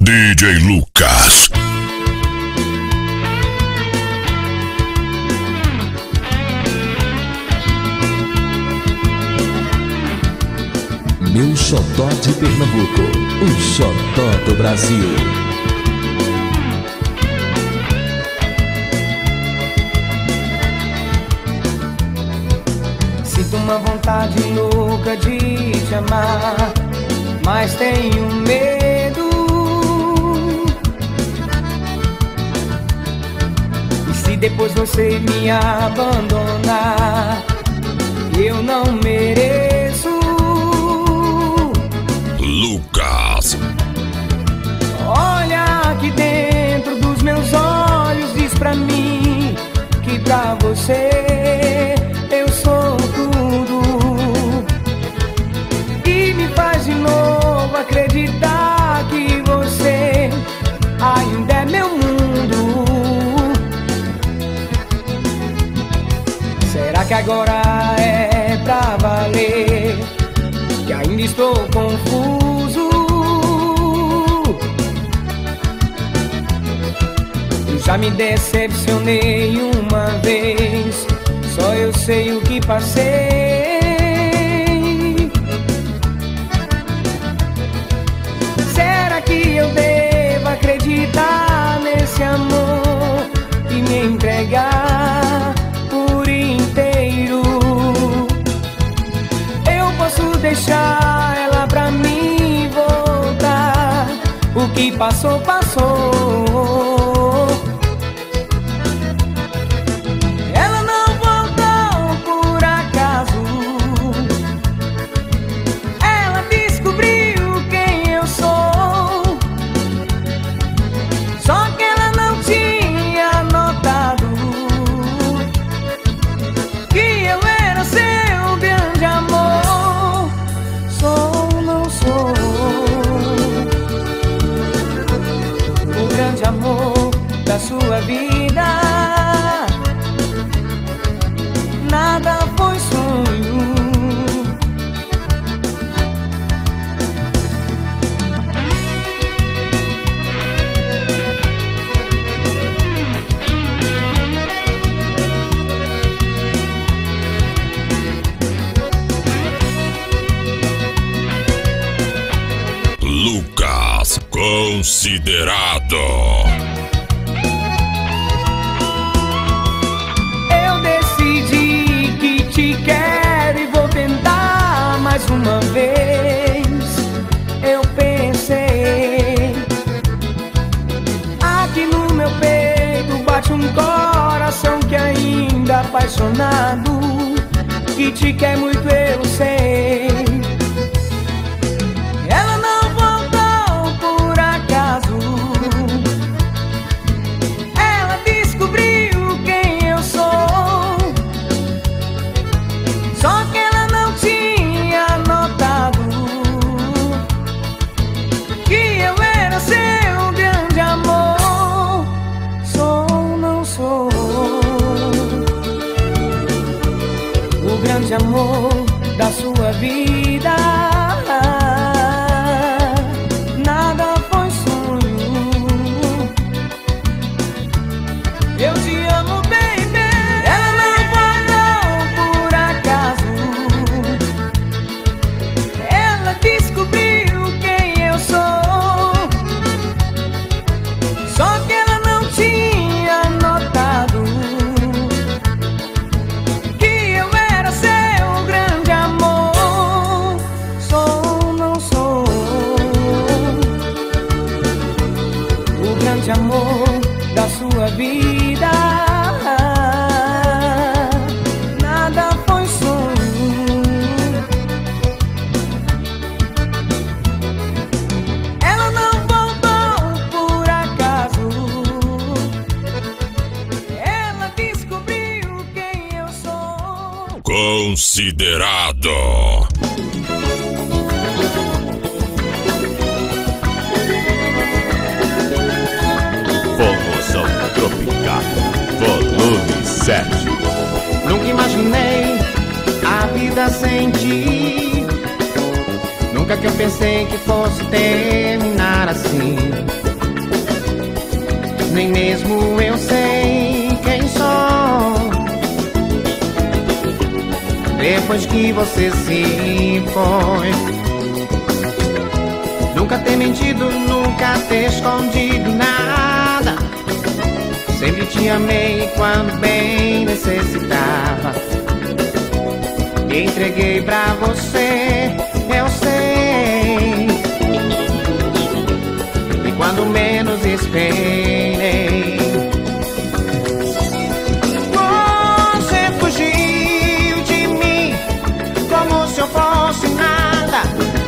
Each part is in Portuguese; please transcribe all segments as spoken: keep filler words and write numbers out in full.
D J Lucas. Meu xodó de Pernambuco, o xodó do Brasil. Sinto uma vontade louca de te amar, mas tenho medo. E se depois você me abandonar, eu não mereço. Lucas. Olha aqui dentro dos meus olhos, diz pra mim que pra você eu sou tudo. E me faz de novo acreditar que você ainda é meu mundo. Será que agora é pra valer? Que ainda estou confuso. Eu já me decepcionei uma vez, só eu sei o que passei. Será que eu devo acreditar nesse amor e me entregar por inteiro? Eu posso deixar ela pra mim voltar, o que passou, passou. Ela não voltou por acaso, ela descobriu quem eu sou. Só que ela não tinha notado que eu era seu grande amor. Sou, não sou o grande amor da sua vida. Nada foi sonho. Lucas Considerado. Eu decidi que te quero e vou tentar mais uma vez. Eu pensei, aqui no meu peito bate um coração que ainda é apaixonado, que te quer muito, eu sei. Ela não voltou por acaso, ela descobriu quem eu sou. Só que ela não tinha notado que eu era seu grande amor. Sou, não sou o grande amor da sua vida. Nada foi sonho. Eu te amo, baby. Ela não voltou por acaso, ela descobriu quem eu sou. Só que ela não tinha notado que eu era seu grande amor. Sou, não sou o grande amor da sua vida. Nada foi sonho. Ela não voltou por acaso, ela descobriu quem eu sou. Considerado. Formação Tropical, volume sete. Nunca imaginei a vida sem ti. Nunca que eu pensei que fosse terminar assim. nem mesmo eu sei quem sou. Depois que você se foi, nunca ter mentido, nunca ter escondido nada. Sempre te amei quando bem necessitava. Me entreguei pra você, eu sei. E quando menos esperei, você fugiu de mim como se eu fosse nada.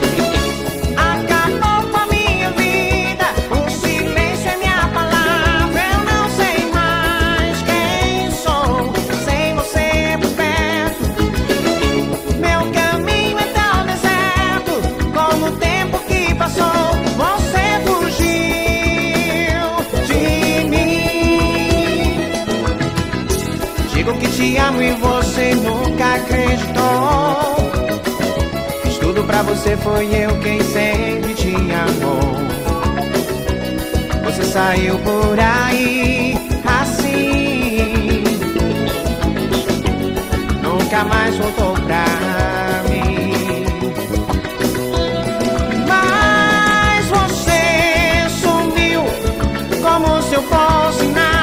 Acabou com a minha vida, o silêncio é minha palavra. Eu não sei mais quem sou sem você por perto. Meu caminho é tão deserto como o tempo que passou. Você fugiu de mim. Digo que te amo e você nunca acreditou. Fiz tudo pra você, foi eu quem sempre te amou. Você saiu por aí assim, nunca mais voltou pra mim. Mas você sumiu como se eu fosse nada.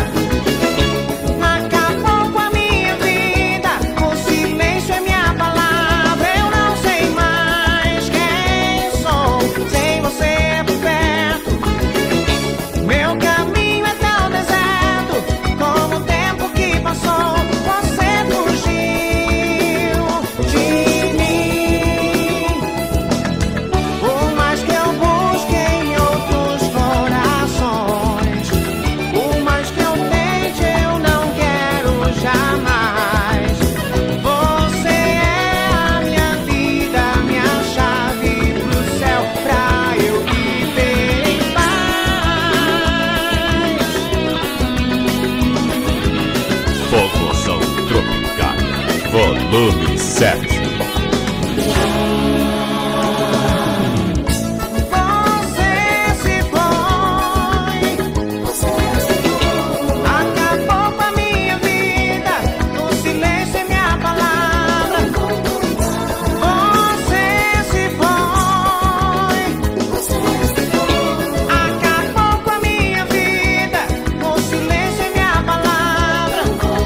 Acabou com a minha vida, o silêncio é minha palavra. Eu não sei mais quem sou sem você por perto. Meu caminho é tão deserto como o tempo que passou. Você fugiu de mim. Por mais que eu busque em outros corações, por mais que eu tente, eu não quero jamais. Você é a minha vida, minha chave pro céu, pra eu viver em paz. Formação Tropical, volume sete. Você se foi, acabou com a minha vida, o silêncio é minha palavra. Você se foi, acabou com a minha vida, o silêncio é minha palavra.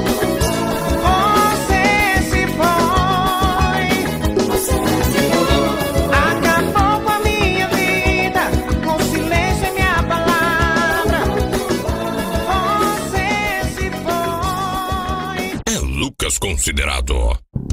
Você se foi, acabou com a minha vida, o silêncio é minha palavra. Você se foi. É Lucas Considerado.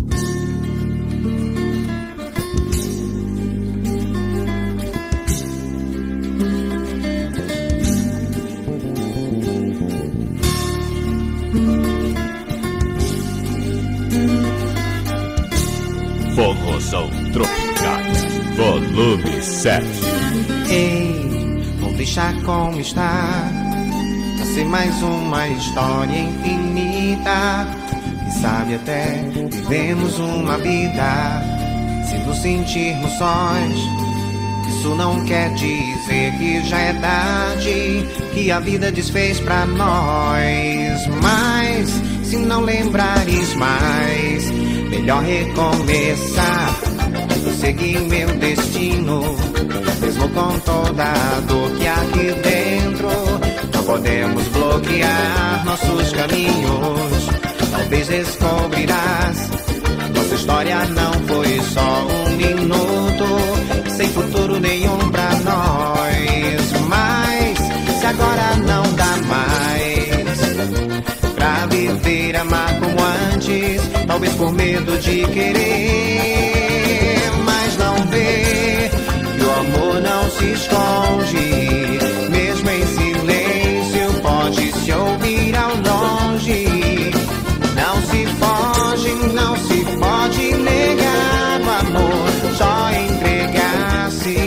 Formação Tropical, volume sete. Ei, vou deixar como está, pra ser mais uma história infinita. Quem sabe até vivemos uma vida se nos sentirmos sós. Isso não quer dizer que já é tarde, que a vida desfez pra nós. Mas se não lembrares mais, melhor recomeçar. Seguir meu destino, mesmo com toda a dor que há aqui dentro. Não podemos bloquear nossos caminhos. Talvez descobrirás, nossa história não foi só um minuto, sem futuro nenhum pra nós. Mas se agora não dá mais pra viver, amar como antes, talvez por medo de querer, mas não vê que o amor não se esconde, mesmo em silêncio pode se ouvir ao longe. Não se foge, não se pode negar o amor, só entregar-se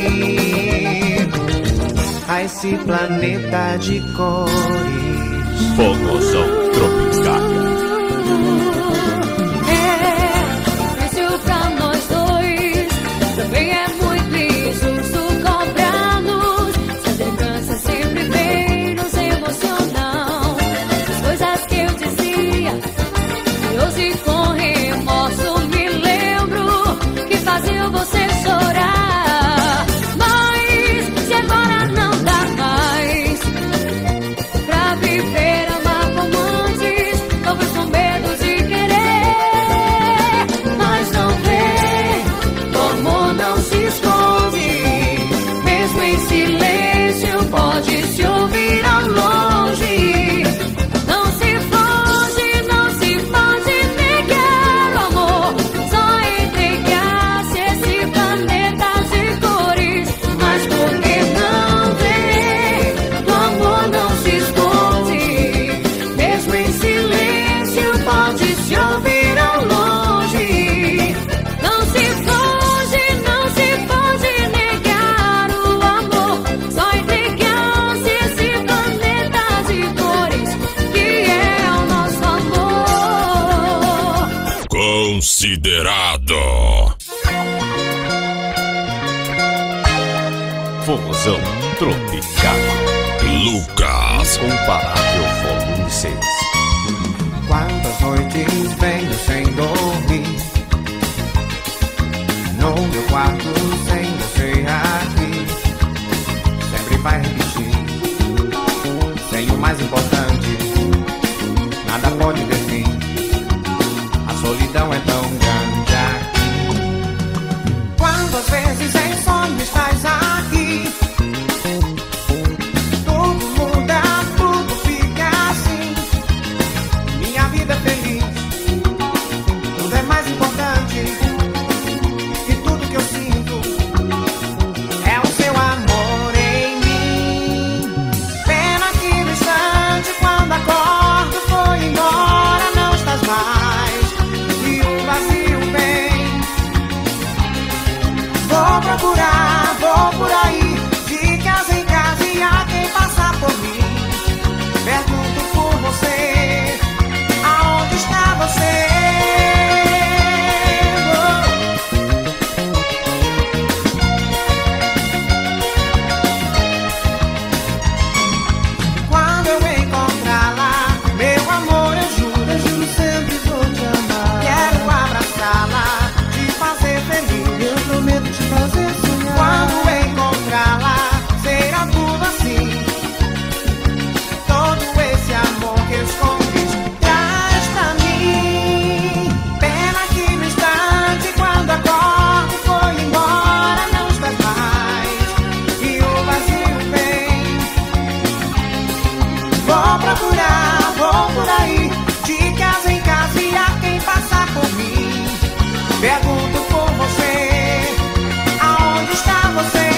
a esse planeta de cores. Formação Tropical. É difícil pra nós dois, também é muito injusto cobrar-nos. Se a lembrança sempre vem nos emociona. considerado. Forrozão tropical. Lucas. Comparável volume seis. Quantas noites venho sem dormir, no meu quarto sem você aqui, sempre vai repetir, sem o mais importante, nada pode ter fim, a solidão é tão grande aqui. Quantas vezes em sonho estás aqui, tudo muda, tudo fica assim, minha vida é feliz, tudo é mais importante, e tudo que eu sinto é o seu amor em mim. Pena que no instante quando acordo foi embora, não estás mais, e o vazio vem. Vou procurar, vou por aí, de casa em casa e a quem passar por mim, pergunto por você, aonde está você? Quando eu encontrá-la, meu amor, eu juro, eu juro sempre vou te amar. Quero abraçá-la, te fazer feliz, eu prometo te fazer sonhar. Quando encontrá-la, será tudo assim, todo esse amor que eu escondi traz pra mim. Pena que no instante quando acordo foi embora, não estás mais, e o vazio vem. Vou procurar, vou por aí, de casa em casa e a quem passar por mim, pergunto por você, aonde está você?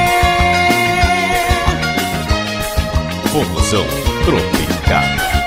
Forrozão tropical.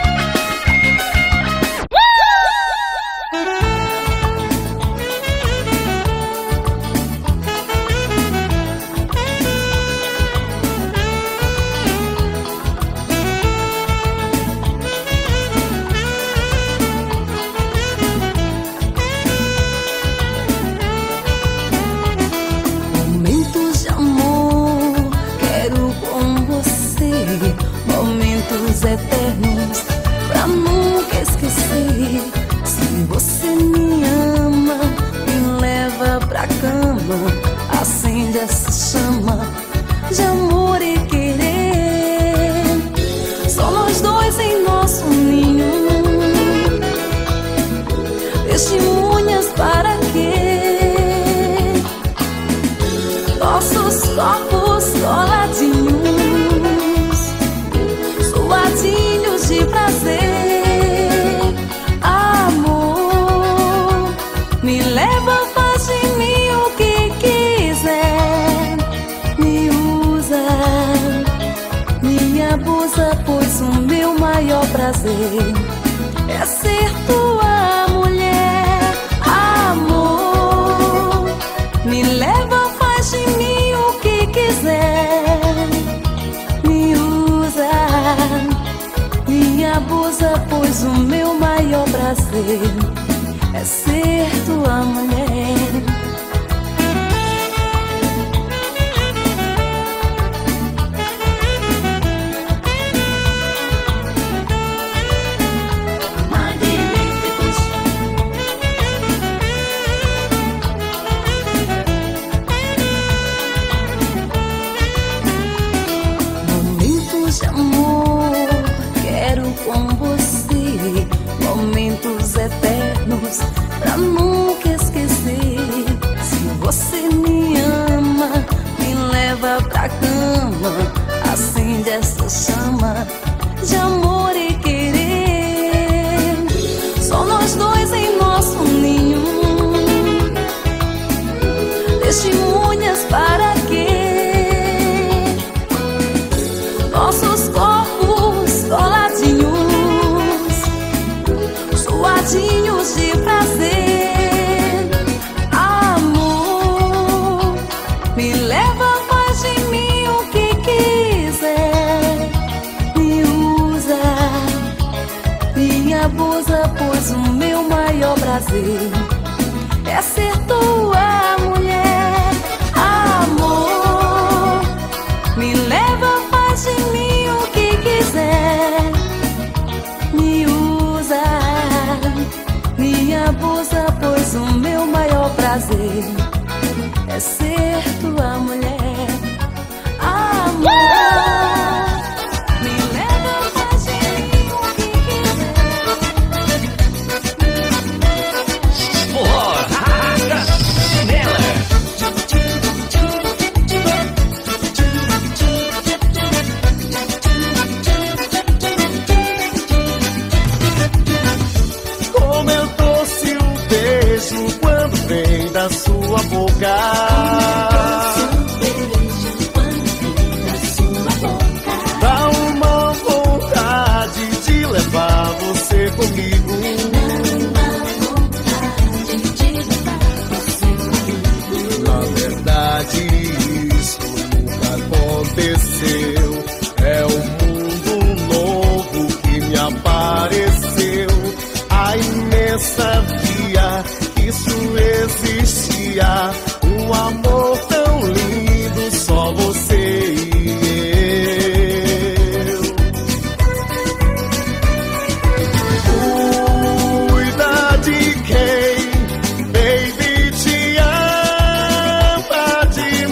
Momentos de amor, quero com você, momentos eternos, pra nunca esquecer. Se você me ama, me leva pra cama, acende essa chama de amor e querer. Só nós dois em nosso ninho, testemunhas para quê? Nossos corpos coladinhos, suadinhos de prazer. Amor, me leva, faz de mim o que quiser, me usa, me abusa, pois o meu maior prazer é ser tua mulher. Amor, me leva, faz de mim o que quiser, me usa, me abusa, pois o meu maior prazer é ser tua mulher. Momentos de amor, quero com você, momentos eternos, pra nunca esquecer. Se você me ama, me leva pra cama, acende essa chama de amor e querer. Só nós dois em nosso ninho, testemunhas para quê? Nossos corpos coladinhos, suadinhos de prazer. Amor, me leva, faz de mim o que quiser, me usa, me abusa, pois o meu maior prazer é ser tua mulher. Amor, me leva, faz de mim o que quiser. Me usa, me abusa, pois o meu maior prazer é ser tua mulher. Amor, me leva, faz de mim o que quiser. Forró, nela. Como eu doce o beijo quando vem da sua boca. Dá uma vontade de levar você comigo. Na verdade, isso nunca aconteceu. É um mundo novo que me apareceu. A imensa via, isso existia. Um amor tão lindo, só você e eu. Cuida de quem, baby, te ama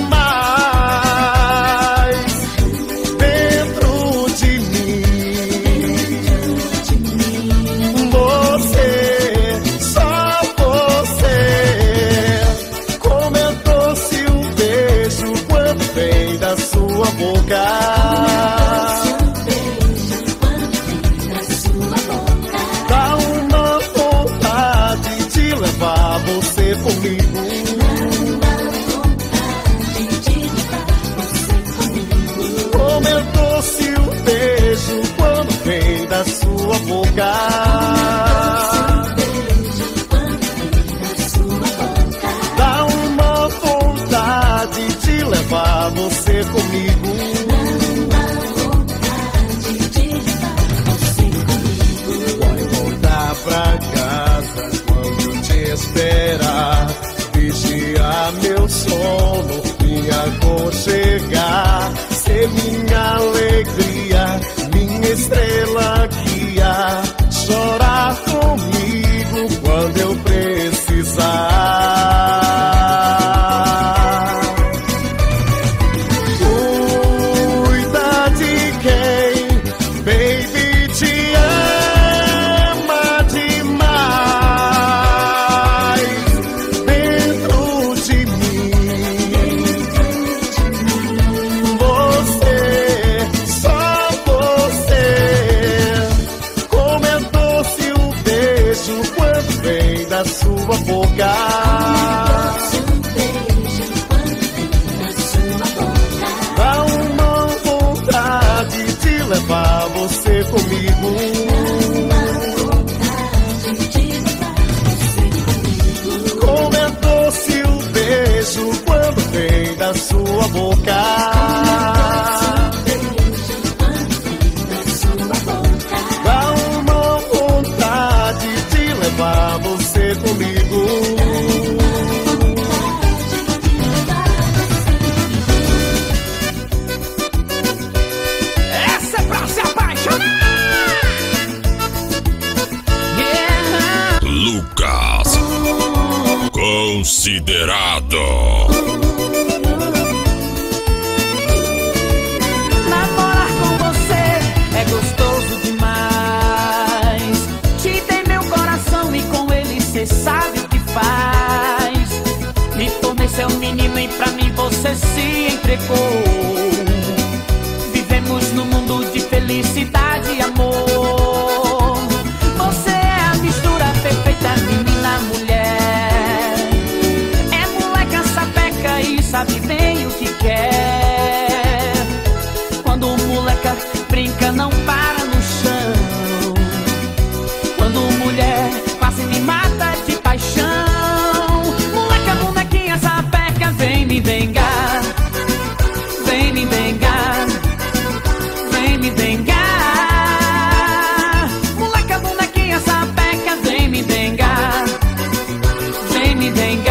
demais. Dentro de mim, você, só você. Como é doce o beijo quando vem da sua boca. Dá uma vontade de levar você comigo. Como é doce o beijo quando vem da sua boca. Dá uma vontade de levar você comigo. Vai voltar pra casa quando te esperar. Vigiar meu sono, me aconchegar. Ser minha alegria, minha estrela guia. Chorar comigo quando eu precisar. Cuida de quem, baby, te ama demais. Dentro de mim, você, só você. Como é doce o beijo quando vem da sua boca. Dá uma vontade de levar você comigo. Como é doce o beijo quando vem da sua boca. Dá uma vontade de levar você comigo. Essa é pra se apaixonar. Lucas Considerado. Namorar com você é gostoso demais. Te dei meu coração e com ele cê sabe o que faz. Me tornei seu menino e pra mim você se entregou. Vivemos num mundo de felicidade e amor. Você é a mistura perfeita, menina, mulher. É moleca sapeca e sabe bem o que quer. Quando moleca brinca não para no chão. Quando mulher quase me mata de paixão. Moleca, bonequinha sapeca, vem me vingar. Vem me vingar. Vem me vingar. Moleca, bonequinha sapeca, vem me vingar. Vem me vingar.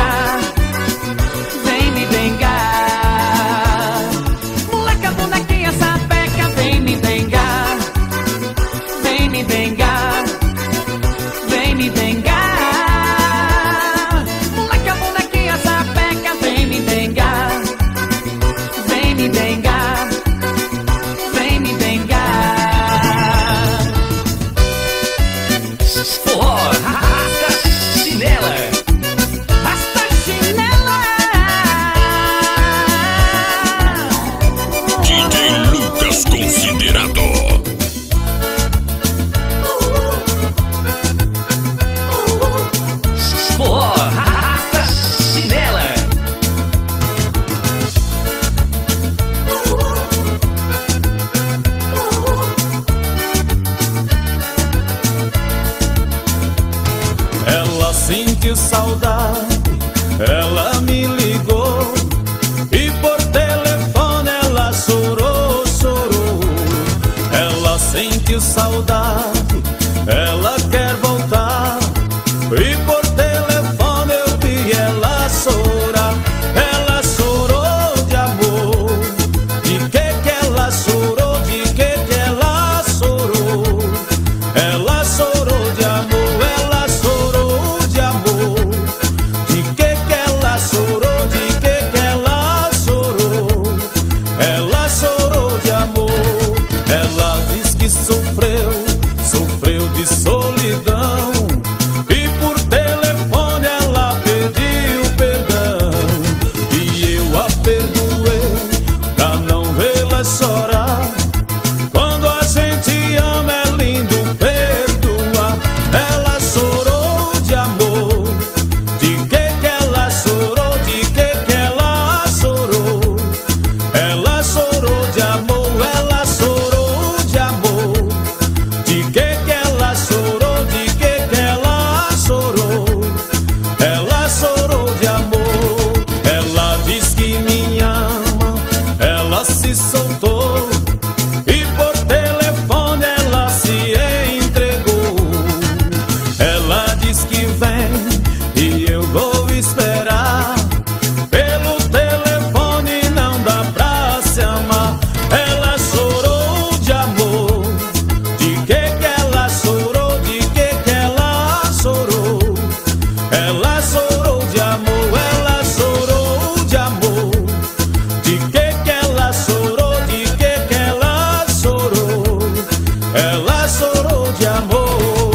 saudade, ela me ligou e por telefone ela chorou, chorou. Ela sentiu saudade, ela quer voltar e por telefone eu vi ela chorar. Ela chorou de amor, de que que ela chorou, de que que ela chorou. Ela chorou de amor, ela chorou de amor. De que que ela chorou, de que que ela chorou. Ela chorou de amor. Ela diz que sofreu, sofreu de solidão e por telefone ela pediu perdão. E eu a perdoei pra não vê-la chorar. Quando a gente ama é lindo perdoar. Ela chorou de amor, de que que ela chorou, de que que ela chorou. Ela chorou de amor, ela chorou de amor. De que que ela chorou, de que que ela chorou. Ela chorou de amor. Ela diz que me ama, ela se soltou e por telefone ela se entregou. Ela diz que vem e eu vou esperar. Pelo telefone não dá pra se amar. Ela chorou de amor, de que que ela chorou, de que que ela chorou. Ela chorou de amor, ela chorou de amor. De que que ela chorou, de que que ela chorou. Ela chorou de amor.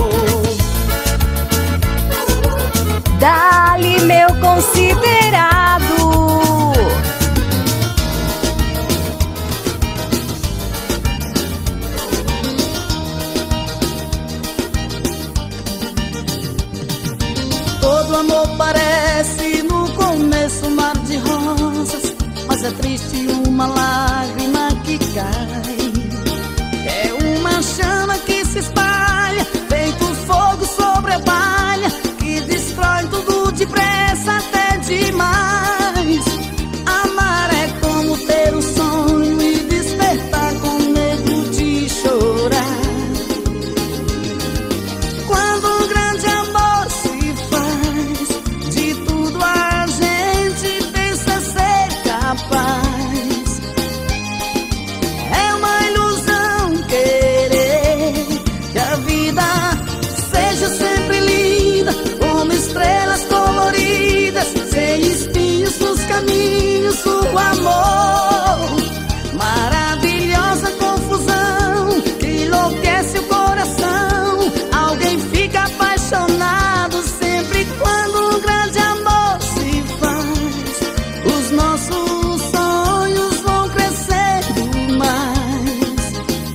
Dá-lhe meu considerado. Todo amor parece no começo um mar de rosas, mas é triste uma lágrima que cai. É uma chama que se espalha, feito fogo sobre a palha, que destrói tudo depressa até demais. Amar é como ter um sonho e despertar com medo de chorar. Quando um grande amor se faz, de tudo a gente pensa ser capaz. É uma ilusão querer que a vida seja sempre linda, como estrelas coloridas, sem espinhos nos caminhos do amor. Maravilhosa confusão que enlouquece o coração. Alguém fica apaixonado sempre quando um grande amor se faz. Os nossos sonhos vão crescendo mais.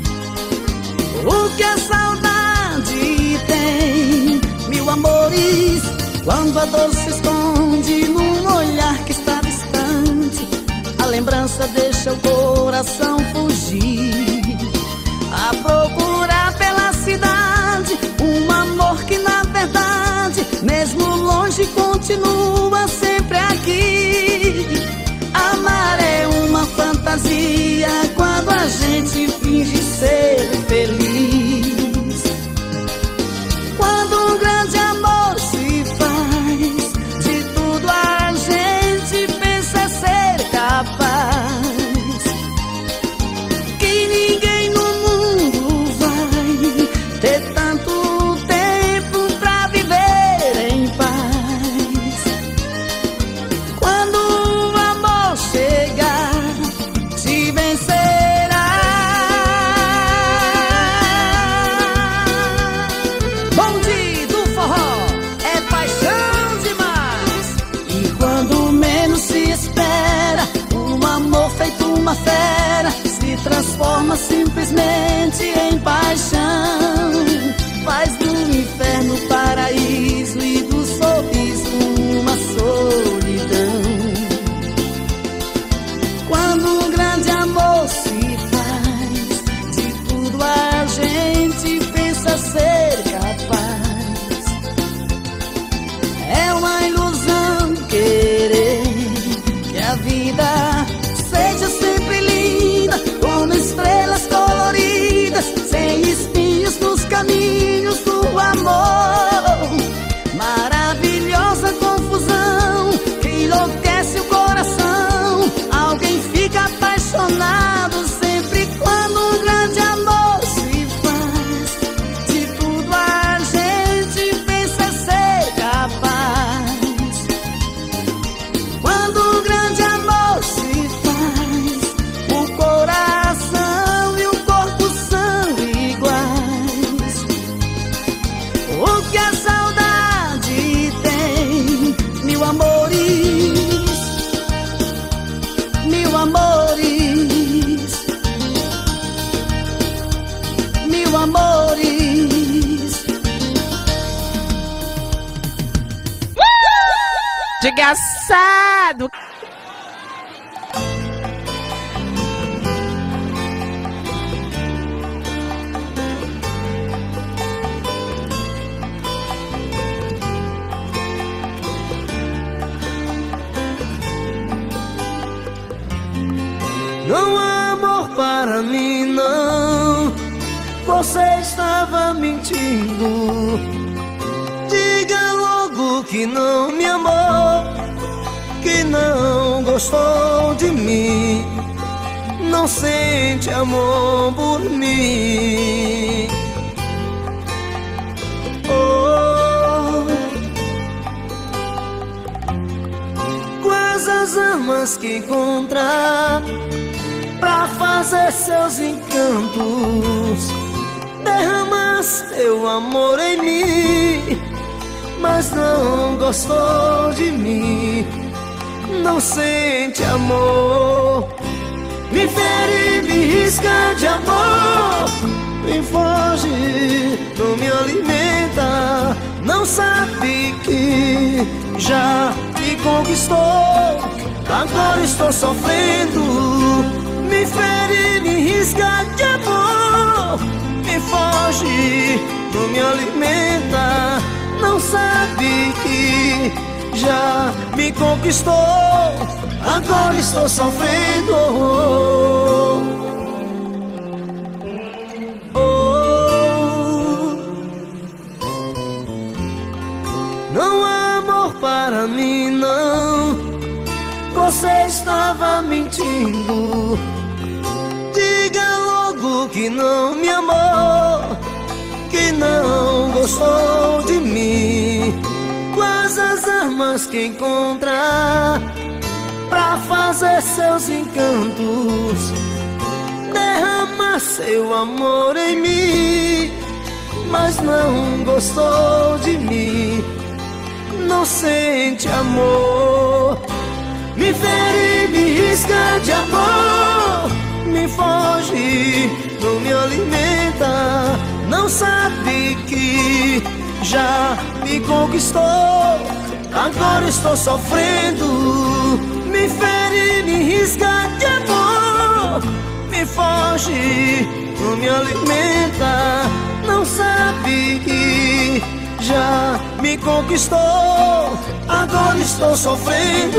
O que a saudade tem, mil amores, quando a dor se esconde num olhar que está distante. A lembrança deixa o coração fugir, a procurar pela cidade um amor que na verdade, mesmo longe, continua sempre aqui. Amar é uma fantasia quando a gente finge ser feliz. Quando um grande amor se faz, de tudo a gente pensa ser capaz. Que ninguém no mundo vai ter tanto tempo pra viver em paz. Quando o amor chegar, te vencerá. Bonde do forró é paixão demais. E quando menos se espera, um amor feito uma fera se transforma simplesmente em paixão. Faz do inferno paraíso e do sorriso uma solidão. Quando um grande amor se faz, de tudo a gente pensa ser capaz. É uma amores. Desgraçado! Não há amor para mim, não. Você estava mentindo. Diga logo que não me amou, que não gostou de mim, não sente amor por mim. Oh, quais as armas que encontrar pra fazer seus encantos? Derrama seu amor em mim, mas não gostou de mim, não sente amor. Me fere, me risca de amor, me foge, não me alimenta. Não sabe que já me conquistou, agora estou sofrendo. Me fere, me risca de amor, me foge, não me alimenta. Não sabe que já me conquistou, agora estou sofrendo. Oh, não há amor para mim, não. Você estava mentindo. Diga logo que não me amou, que não gostou de mim. Quais as armas que encontrar pra fazer seus encantos? Derrama seu amor em mim, mas não gostou de mim, não sente amor. Me fere, me risca de amor, me foge, não me alimenta. Não sabe que já me conquistou, agora estou sofrendo. Me fere, me risca de amor, me foge, não me alimenta. Não sabe que já me conquistou, agora estou sofrendo.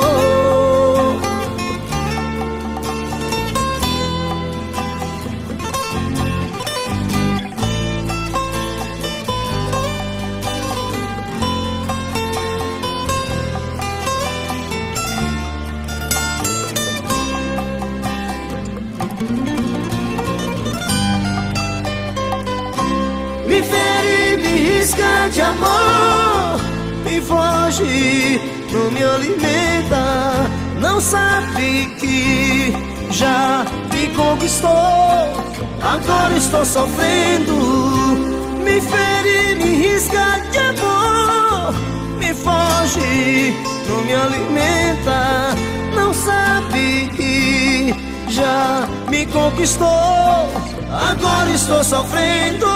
Me fere, me risca de amor, me foge, não me alimenta. Não sabe que já me conquistou, agora estou sofrendo. Me fere, me risca de amor, me foge, não me alimenta. Não sabe que já me conquistou, agora estou sofrendo.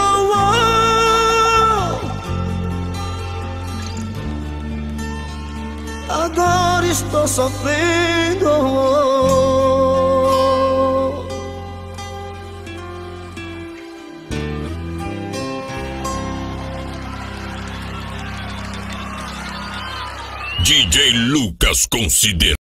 Agora estou sofrendo. D J Lucas considera